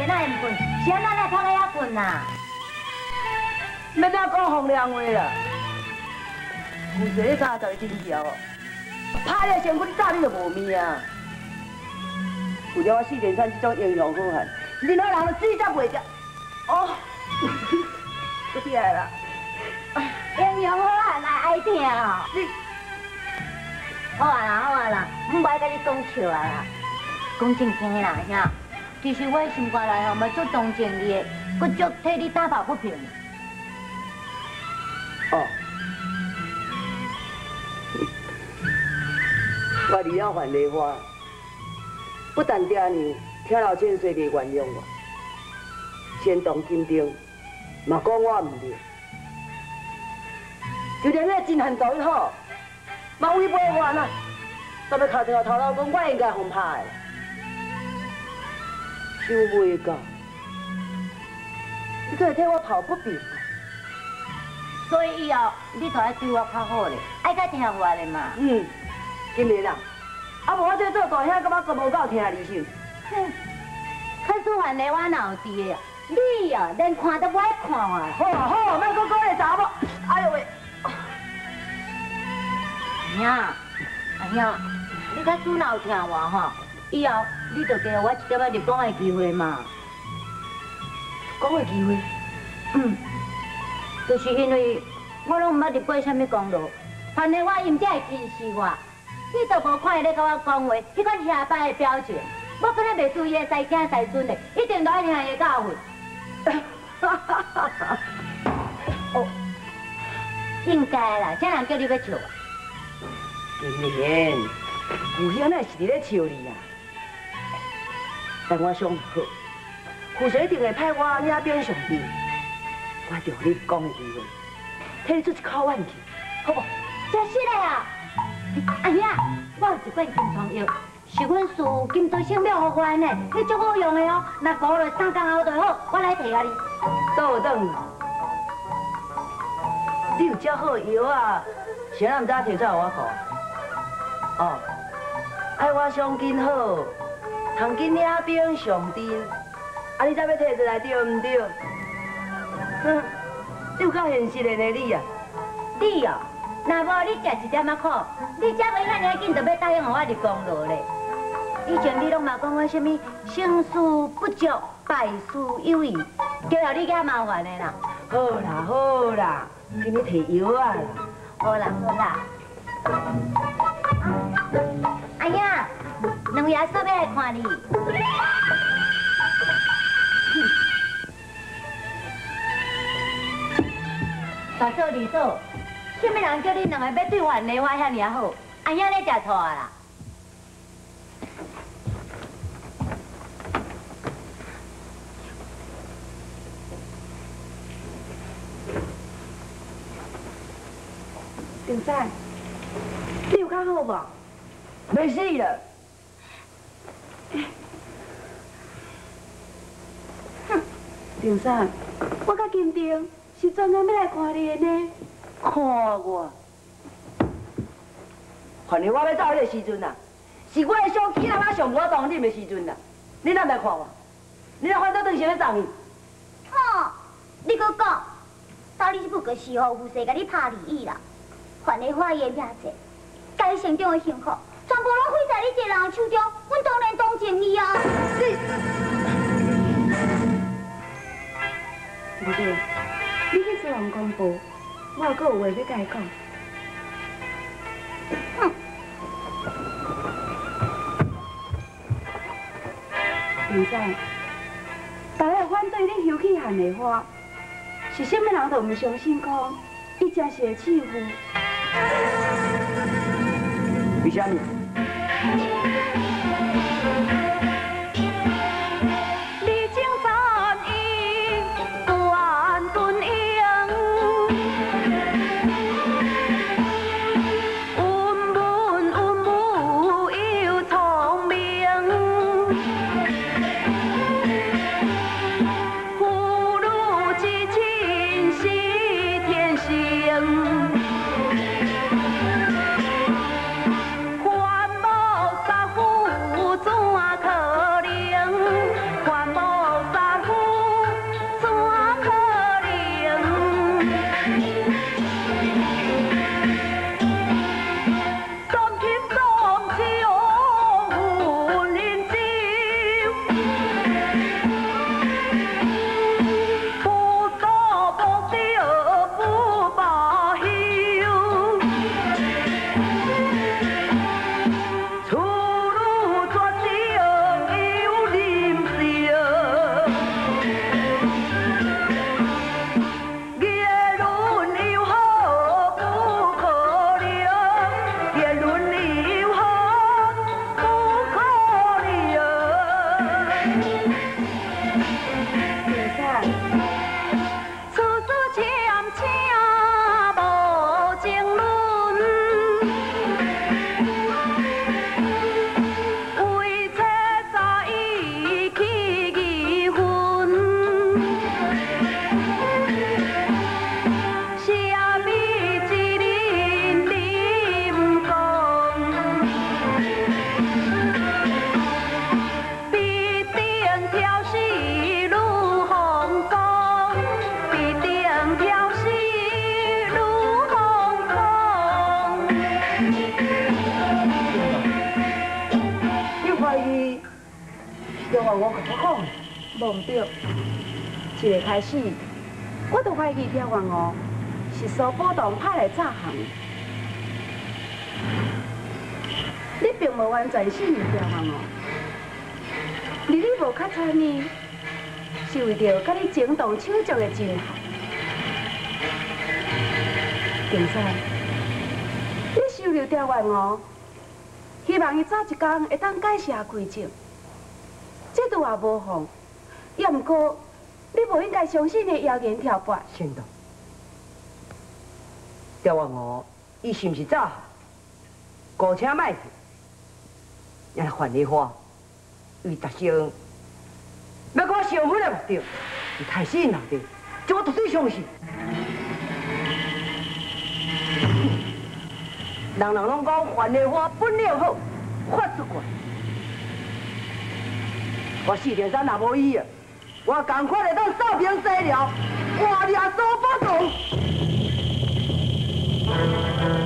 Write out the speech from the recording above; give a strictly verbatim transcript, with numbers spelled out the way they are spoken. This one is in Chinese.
袂哪会困？是安怎才拍个遐困呐？ 免哪讲风凉话啦。有谁你敢甲你顶条哦？拍了身躯，你早你就无命啊！为了我四连山这种英雄好汉，任何人都水才袂着。哦，不起来啦！ 英雄好汉来爱听哦。 你好啊啦，好啊啦，唔爱甲你讲笑啊啦。讲正经的啦，兄，其实我心肝内吼嘛足同情你的，搁足替你打抱不平。 哦，我离了范丽花，不但爹娘听老千岁袂原谅我，先动金丁嘛讲我唔对，就连那真汉做伊好，嘛违背我呐，当要敲电话头头讲我应该互拍的。想袂到，你可会替我抱不平。 所以以后你都爱对我较好咧，爱较听话咧嘛。 嗯，金莲啊，啊无我这做大兄，感觉阁无够听你心。 哼，可是还咧我哪有伫的？你啊，连看都不爱看啊！ 好啊好啊，莫搁讲那查某。哎呦喂！ 兄，阿兄，你较主闹听话吼，以后你就给我一点仔入讲的机会嘛。 讲的机会？ 嗯。就是因为我拢唔捌入过啥物公路，反正我因才会轻视我，你都无看伊咧甲我讲话，迄款下摆的表情，我敢若袂注意的师囝师孙的，一定都爱听伊的教训。哦，应该啦，啥人叫你要笑啊？ 金莲，父兄乃是伫咧笑你啊，但我想好，父兄一定会派我领兵上阵。我着你讲的机会，替你出一口怨气，好不？ 真是的啊！阿兄，我有一罐金疮药，是阮师金都生了互我呢，你足好用的哦。若过了三工后就好，我来提啊你。 倒转，你有遮好的药啊，谁人唔知提出来我讲？哦，爱我上紧好，通紧领兵上阵，啊，你才要摕出来对唔对？哼，你有够现实的呢你啊！ 你哦，若无你食一点仔苦，你才袂遐尔紧就要答应我入公路咧。以前你拢嘛讲我什么成事不足，败事有余，叫了你遐麻烦的啦。 好啦好啦，给你提药啊啦。 好啦好啦。阿兄，两爷说要来看你。大嫂、二嫂，什么人叫你两个要对范丽花遐尔好？阿兄咧食错啦！ 丁仔，你有较好无？袂死了。哼，丁仔，我甲金丁。是专门要来看你的呢，看我。反正我要走迄个时阵啊，是我的小气人啊上无当忍的时阵啦。你哪来看我？你若反倒当成咧撞伊？ 吼，你搁讲，到你这不个时候，有谁甲你拍利益啦？反正花言命济，家成长的幸福，全部拢毁在你一个人手中。阮当然同情你啊！ 你，对对。你去西王公布，我还阁有话要甲你讲。 哼！ 林仔，大家反对你休气汉的花，是什么人都唔相信讲，伊真是会欺负。为什么？ 花中华我甲我讲的， 无唔对，一个开始，我就怀疑刁王哦是苏宝洞派来诈降。你并无完全信任刁王哦，而你无较参呢，是为着甲你情同手足的真好。景山，你收留刁王哦，希望伊早一天会当改邪归正。 这都也无妨，也毋过你无应该相信的谣言挑拨。 先到，刁王我，伊是毋是诈？姑且卖去，也还你花，为达成要甲我相反的目的，伊太死人的，这我绝对相信。人人拢讲还你花本领好，发出怪。 我四点三也无伊啊，我赶快来当少平西寮，换掠苏宝洞。